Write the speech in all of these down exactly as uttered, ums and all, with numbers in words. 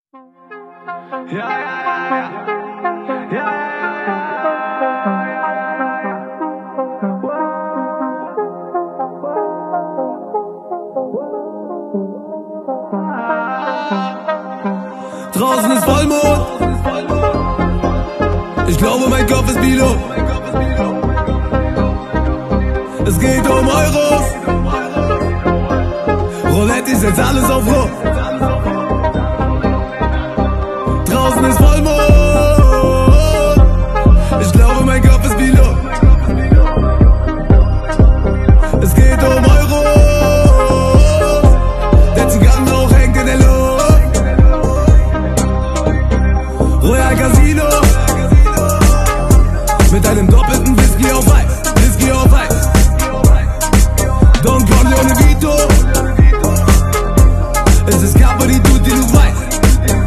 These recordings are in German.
Ja, ja, ja, ja. Ja, Draußen ist Vollmond. Ich glaube, mein Kopf ist Pilot. Es geht um Euros. Roulette ist jetzt alles auf Rot. Draußen ist Vollmond. Ich glaube, mein Kopf ist Pilot. Es geht um Euros. Der Zigarrenrauch hängt in der Luft. Royal Casino. Mit einem doppelten Whisky auf Eis. Whisky auf Eis. Don Corleone Vito. Es ist Capo di tutti, du weißt.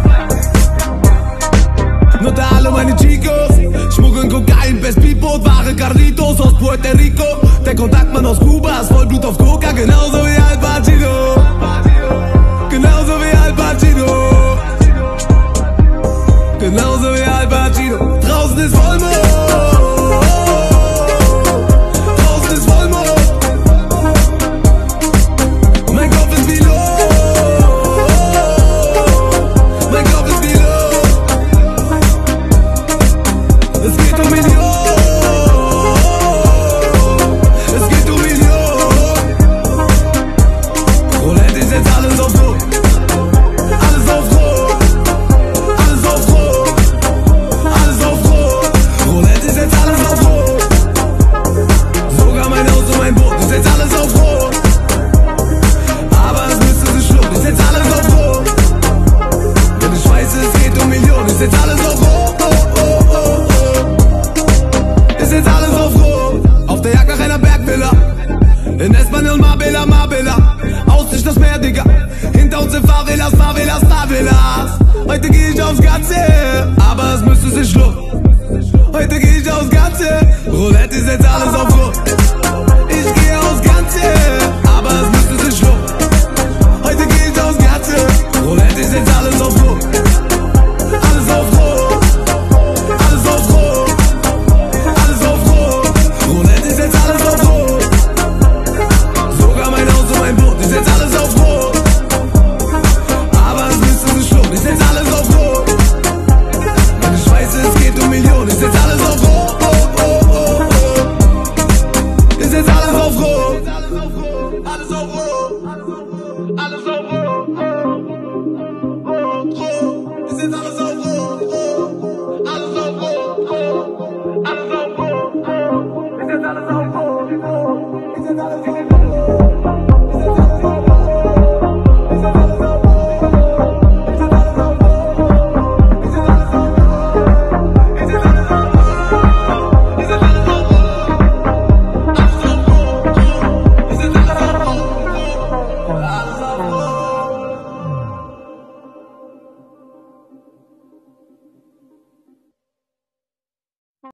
Nota alle meine Chicos. Schmuggeln Kokain, Best Speedboot, Ware Carlitos aus Puerto Rico. Der Kontaktmann aus Kuba ist voll Blut auf Coca, genauso wie Al Pacino. Genauso wie Al Pacino. Genauso wie Al Pacino. Draußen ist Vollmond. Draußen ist Vollmond. Mein Kopf ist Pilot. Mein Kopf ist Pilot. Es geht um Millionen. Es geht um Millionen. Roulette ist jetzt alles auf Rot. Alles auf Rot. Alles auf Rot. Alles auf Rot. Roulette ist jetzt alles auf Rot. Sogar mein Haus und mein Boot ist jetzt alles auf Rot. Aber es müsste sich schlucken, ist jetzt alles auf Rot. Denn ich weiß, es geht um Millionen, ist jetzt alles auf Rot. Oh, oh, oh, oh. Ist jetzt alles auf Rot. Auf der Jagd nach einer Bergvilla. In Espanol, Marbella, Marbella. Aussicht das Meer, Digga. Hinter uns sind Favelas, Favelas, Favelas. Heute geh ich aufs Ganze, aber es müsste sich schlucken. Heute geh ich aufs Ganze. Roulette ist jetzt alles auf Rot. Ich geh aufs Ganze, aber es müsste sich schlucken. Heute geh ich aufs Ganze. Roulette ist jetzt alles auf Rot. Alles auf Rot. Alles auf Rot. Alles auf Rot. Roulette ist jetzt alles auf Rot. Sogar mein Haus und mein Boot ist jetzt alles auf Rot. Aber es müsste sich schlucken, ist jetzt alles auf Rot. Denn ich weiß, es geht um Millionen, ist jetzt alles auf Rot. Oh, oh, oh, oh. Ist jetzt alles auf Rot. Alles auf Rot. Alles auf Rot. Rot, Rot. Ist jetzt alles auf Rot. Alles auf Rot. Alles auf Rot. Ist jetzt alles auf Rot. Ist jetzt alles auf Rot.